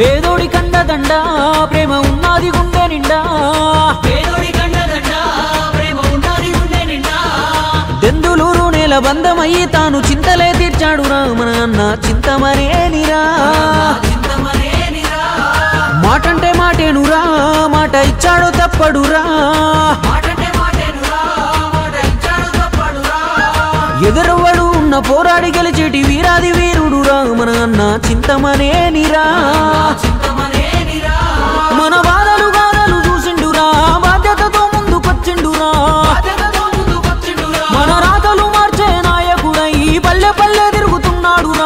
పేదోడి కండదండ ప్రేమ ఉన్నది గుండె నిండా దెందులూరు నేల బంధమయ్యి తాను చింతలే తీర్చాడు మన అన్న చింతమనేనిరా మాటంటే మాటేనురా మాట ఇచ్చాడు తప్పడురా ఎదురవ్వడు ఉన్న పోరాడి గెలిచేటి వీరాది వీరుడురా మన అన్న చింతమనేనిరా మన బాధలు గాథలు చూసిండురా బాధ్యతతో ముందుకొచ్చిండురా మన రాతలు మార్చే నాయకుడై పల్లె పల్లె తిరుగుతున్నాడురా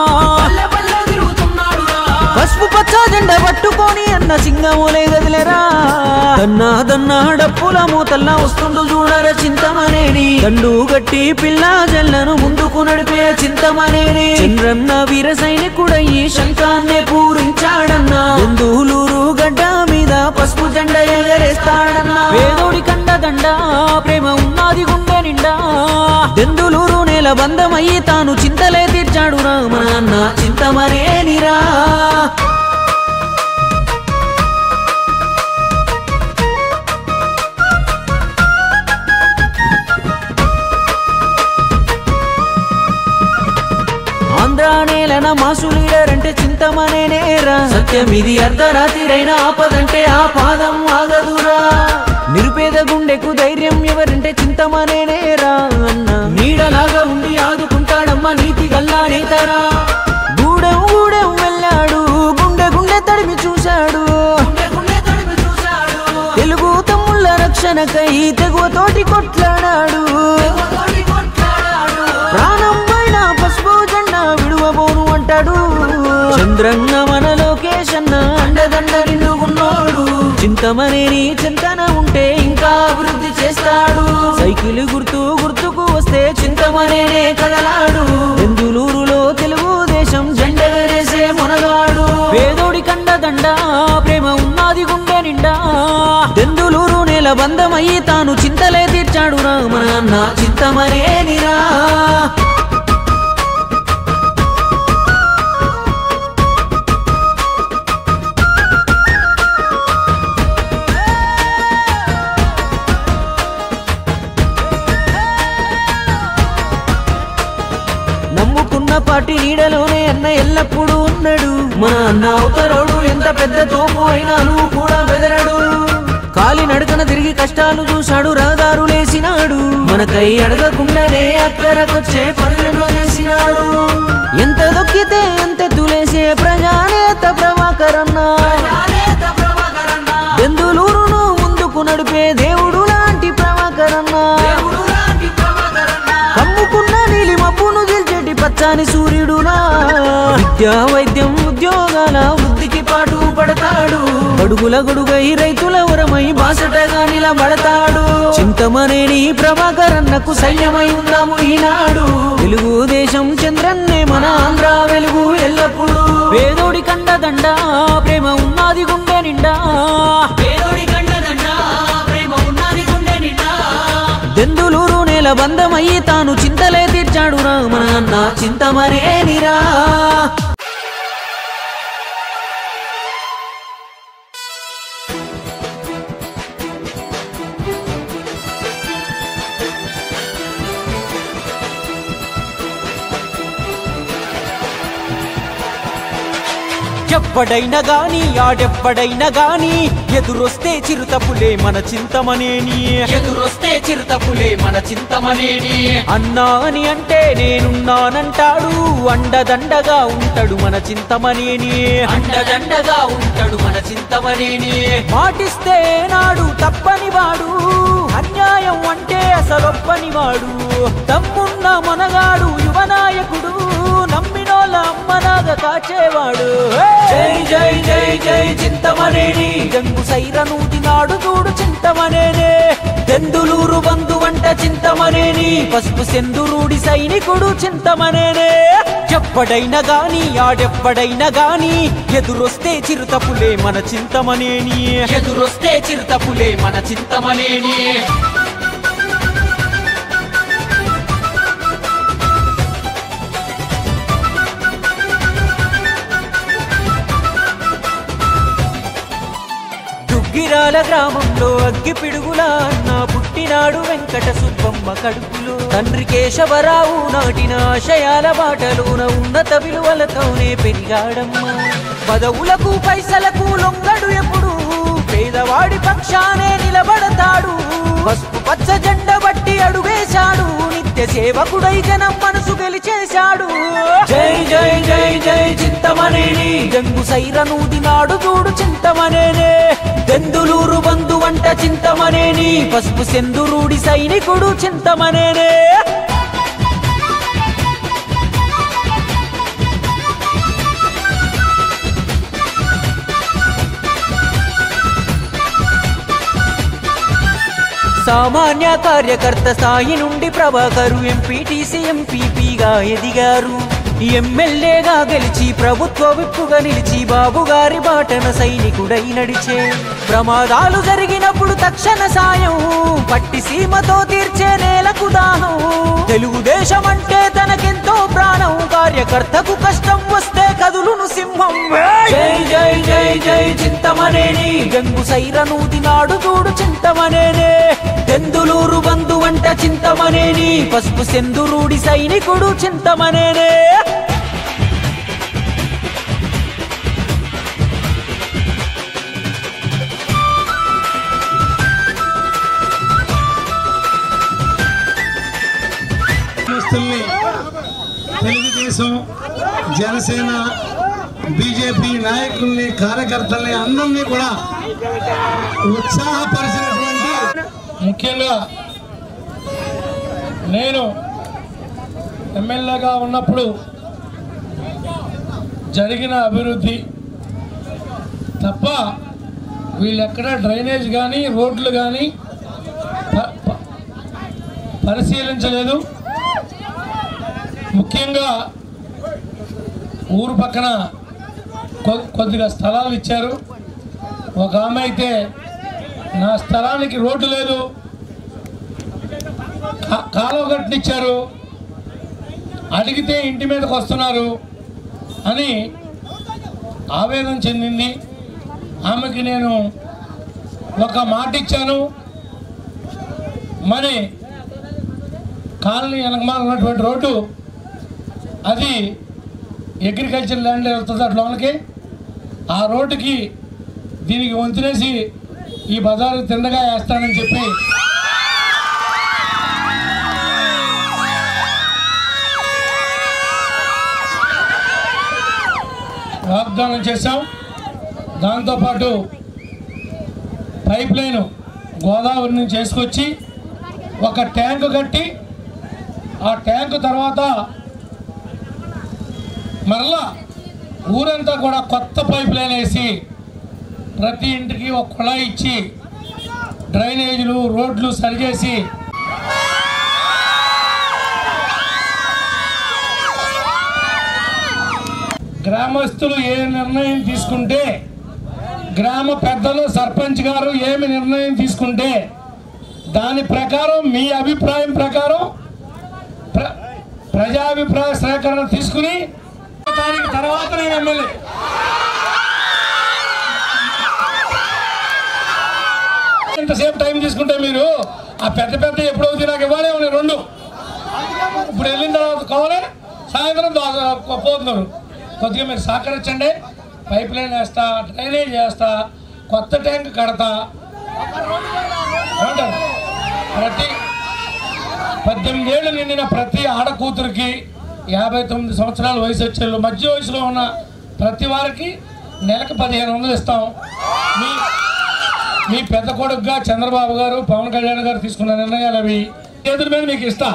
పసుపు పచ్చ జెండ పట్టుకొని అన్న సింగమోలే గదిలేరా దన్నా దన్నా డప్పుల మూతల్లా వస్తుండు చూడర చింతమనేని దండు గట్టి పిల్ల జల్లను ముందుకు నడిపే చింతమనేని చంద్రన్న వీర సైనికుడయ్యి శంఖాన్నే పూరించాడన్నా దెందులూరు గడ్డ మీద పసుపు జెండ ఎగరేస్తాడన్నా పేదోడి కండదండ ప్రేమ ఉన్నది గుండె నిండా దెందులూరు నేల బంధమయ్యి తాను చింతలే తీర్చాడు మన అన్న చింతమనేనిరా ఆంధ్ర నేలన మాసు లీడర్ అంటే చింతమనేనేరా సత్యం ఇది అర్ధరాత్రిరైన ఆపదంటే ఆ పాదం ఆగదురా నిరుపేద గుండెకు ధైర్యం ఎవరంటే చింతమనేనేరా అన్న నీడలాగా ఉండి ఆదుకుంటాడమ్మ నీతి గల్లా నేతరా గూడెం గూడెం వెళ్ళాడు గుండె గుండె తడిమి చూశాడు తెలుగు తమ్ముళ్ళ రక్షణకై తెగువతోటి కొట్లాడాడు ప్రాణం పైన పసుపు జెండా విడువబోను అంటాడు చంద్రన్న మన లోకేషన్న అండదండ నిండుకున్నాడు చింతమనేని చింతన ఉంటే ఇంకా అభివృద్ధి చేస్తాడు సైకిల్ గుర్తుకు వస్తే చింతమనేనే కదలాడు దెందులూరులో తెలుగుదేశం జెండ వేసే మొనగాడు పేదోడి కండదండ ప్రేమ ఉన్నది గుండె నిండా దెందులూరు నేల బంధమయ్యి తాను చింతలే తీర్చాడు మన అన్న చింతమనేనిరా నమ్ముకున్న పార్టీ నీడలోనే అన్న ఎల్లప్పుడూ ఉన్నాడు మన అన్న అవతరోడు ఎంత పెద్ద తోపు అయినా నువ్వు కూడా బెదరడు కాలి నడకన తిరిగి కష్టాలు చూశాడు రహదారులేసినాడు మనకై అడగకుండానే అక్కరకొచ్చే పనులను చేసినాడు ఎంత దొక్కితే ఎంత తులేసే ప్రజానేత ప్రభాకరన్న దెందులూరును ముందుకు నడిపే దేవుడు లాంటి ప్రభాకరన్న కమ్ముకున్న నీలి మబ్బును గెలిచేటి పచ్చాని సూర్యుడునా విద్యా వైద్యం ఉద్యోగాల వృద్ధికి పాటు పడతాడు గడుగుల గొడుగై రైతుల వరమై బాసటగా నిలబడతాడు చింతమనేని ప్రభాకరన్నకు సైన్యమై ఉందాము ఈనాడు తెలుగుదేశం చంద్రన్నే మన ఆంధ్ర వెలుగు ఎల్లప్పుడు పేదోడి కండదండ ప్రేమ ఉన్నది గుండె నిండా దెందులూరు నేల బంధమయ్యి తాను చింతలే తీర్చాడు మన అన్న చింతమనేనిరా ఎవ్వడైనా గాని ఆడెవ్వడైనా గాని ఎదురొస్తే చిరుతపులే మన చింతమనేని అన్నా అని అంటే నేనున్నానంటాడు అండదండగా ఉంటాడు మన చింతమనేని మాటిస్తే నాడు తప్పని వాడు అన్యాయం అంటే అసలొప్పని వాడు తమ్మున్న మనగాడు యువనాయకుడు నమ్మినోళ్ళ అమ్మనాగా కాచేవాడు జై జై జై జై చింతమనేని గంగు సైరనూది నాడు చూడు చింతమనేనే దెందులూరు బంధు వంట చింతమనేని పసుపు సెందురుడి సైనికుడు చింతమనేనే ఎవ్వడైనా గాని ఆడెవ్వడైనా గాని ఎదురొస్తే చిరుతపులే మన చింతమనేని దుగ్గిరాల గ్రామంలో అగ్గి పిడుగులా అన్న పుట్టినాడు వెంకట సుబ్బమ్మ కడుపులో. తండ్రి కేశవరావు నాటిన ఆశయాల బాటలోన ఉన్నత విలువలతోనే పెరిగాడమ్మా. పదవులకు పైసలకు లొంగడు ఎప్పుడు, పేదవాడి పక్షానే నిలబడతాడు. పసుపు పచ్చ జెండ బట్టి అడుగేశాడు, నిత్య సేవకుడై జనం మనసు గెలిచేశాడు. జై జై జై జై చింతమనేని గంగు సైరనూది నాడు చూడు చింతమనేనే. దెందులూరు బంధు వంట చింతమనేని, పసుపు సెందురూడి సైనికుడు చింతమనేనే. సామాన్య కార్యకర్త స్థాయి నుండి ప్రభాకరు ఎంపీటీసీ ఎంపీపీగా ఎదిగారు. ఎమ్మెల్యేగా గెలిచి ప్రభుత్వ విప్పుగా నిలిచి బాబుగారి బాటన సైనికుడై నడిచే. ప్రమాదాలు జరిగినప్పుడు తక్షణ సాయం, పట్టి సీమతో తీర్చే నేలకు దాహం. తెలుగుదేశం అంటే తనకెంతో ప్రాణం, కార్యకర్తకు కష్టం వస్తే కదులును సింహం. జై జై జై జై చింతమనేని గంగు సైరనూది నాడు చూడు చింతమనేనే. దెందులూరు బంధు వంట చింతమనేని, పసుపు సెందురూడి సైనికుడు చింతమనేనే. తెలుగుదేశం, జనసేన, బీజేపీ నాయకుల్ని, కార్యకర్తల్ని అందరినీ కూడా ఉత్సాహపరిచినటువంటి, ముఖ్యంగా నేను ఎమ్మెల్యేగా ఉన్నప్పుడు జరిగిన అభివృద్ధి తప్ప వీళ్ళెక్కడ డ్రైనేజ్ కానీ రోడ్లు కానీ పరిశీలించలేదు. ముఖ్యంగా ఊరు పక్కన కొద్దిగా స్థలాలు ఇచ్చారు. ఒక ఆమె అయితే నా స్థలానికి రోడ్డు లేదు, కాలువ కట్టినిచ్చారు, అడిగితే ఇంటి మీదకి వస్తున్నారు అని ఆవేదన చెందింది. ఆమెకి నేను ఒక మాట ఇచ్చాను, మరి కాలనీ వెనకమాల ఉన్నటువంటి రోడ్డు అది అగ్రికల్చర్ ల్యాండ్ వెళ్తుంది అట్లోనికి. ఆ రోడ్డుకి దీనికి వంతునేసి ఈ బజారు తిండగా వేస్తానని చెప్పి వాగ్దానం చేశాం. దాంతోపాటు పైప్ లైను గోదావరి నుంచి చేసుకొచ్చి ఒక ట్యాంకు కట్టి, ఆ ట్యాంకు తర్వాత మరలా ఊరంతా కూడా కొత్త పైప్ లైన్ వేసి ప్రతి ఇంటికి ఒక కుళాయి ఇచ్చి డ్రైనేజీలు రోడ్లు సరిచేసి గ్రామస్తులు ఏ నిర్ణయం తీసుకుంటే, గ్రామ పెద్దలు సర్పంచ్ గారు ఏమి నిర్ణయం తీసుకుంటే దాని ప్రకారం మీ అభిప్రాయం ప్రకారం ప్రజాభిప్రాయ సేకరణ తీసుకుని దానికి తర్వాత నేను ఎమ్మెల్యే. ఎంతసేపు టైం తీసుకుంటే మీరు ఆ పెద్ద పెద్ద ఎప్పుడవుతుంది నాకు ఇవ్వాలి రెండు. ఇప్పుడు వెళ్ళిన తర్వాత కావాలి, సాయంత్రం పోతున్నారు. కొద్దిగా మీరు సహకరించండి. పైప్ లైన్ వేస్తా, డ్రైనేజ్ చేస్తా, కొత్త ట్యాంక్ కడతా. ప్రతి 18 ఏళ్ళు నిండిన ప్రతి ఆడకూతురికి 59 సంవత్సరాల వయసు వచ్చేళ్ళు, మధ్య వయసులో ఉన్న ప్రతి వారికి నెలకు 1500 ఇస్తాం. మీ పెద్ద కొడుకుగా చంద్రబాబు గారు, పవన్ కళ్యాణ్ గారు తీసుకున్న నిర్ణయాలు అవి చేతుల మీద మీకు ఇస్తా.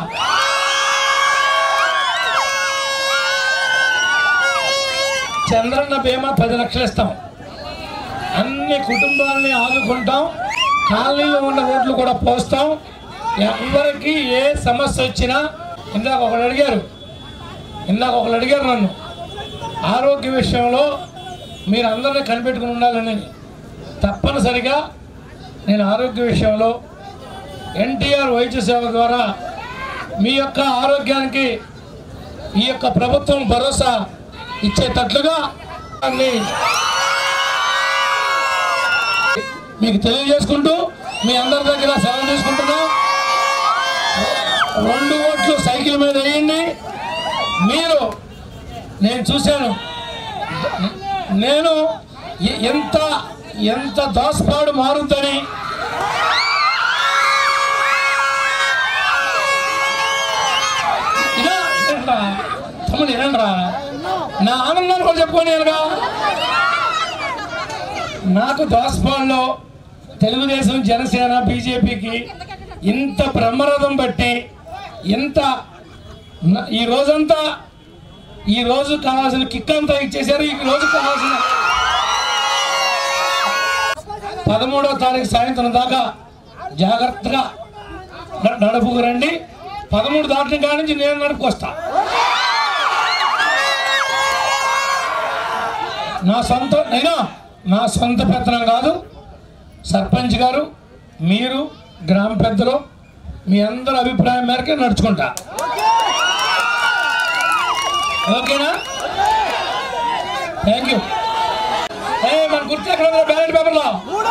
చంద్రన్న బీమా 10 లక్షలు ఇస్తాం. అన్ని కుటుంబాలని ఆదుకుంటాం. కాలనీలో ఉన్న రోడ్లు కూడా పోస్తాం. ఎవరికి ఏ సమస్య వచ్చినా ఇందాక ఒకరు అడిగారు నన్ను ఆరోగ్య విషయంలో మీరు అందరినీ కనిపెట్టుకుని ఉండాలని. తప్పనిసరిగా నేను ఆరోగ్య విషయంలో ఎన్టీఆర్ వైద్య సేవ ద్వారా మీ యొక్క ఆరోగ్యానికి ఈ యొక్క ప్రభుత్వం భరోసా ఇచ్చేటట్లుగా మీకు తెలియజేసుకుంటూ మీ అందరి దగ్గర సెలవు తీసుకుంటున్నా. 2 ఓట్లు సైకిల్ మీద వేయండి. మీరు నేను చూశాను, నేను ఎంత దాస్పాడు మారుద్దని తమ్ముడు వినండిరా, నా ఆనందాన్ని కూడా చెప్పుకోలేనుగా. నాకు దాస్పాడులో తెలుగుదేశం, జనసేన, బీజేపీకి ఇంత బ్రహ్మరథం బట్టి ఇంత ఈ రోజు కావాల్సిన కిక్ అంతా ఇచ్చేశారు. ఈ రోజు కావాల్సిన 13వ తారీఖు సాయంత్రం దాకా జాగ్రత్తగా నడుపుకు రండి. 13 దాటిన కాడి నుంచి నేను నడుపుకొస్తా. నా సొంత పెత్తనం కాదు. సర్పంచ్ గారు, మీరు, గ్రామ పెద్దలు, మీ అందరి అభిప్రాయం మేరకే నడుచుకుంటా. ఓకేనా? Thank you. మన గుర్తు ఎక్కడ బ్యాలెట్ పేపర్లో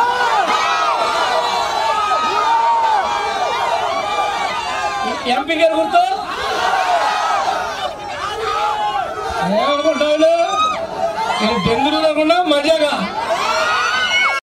ఎంపీ గారు గుర్తు ఏమనుకుంటావు? బెంగళూరు లేకుండా మజా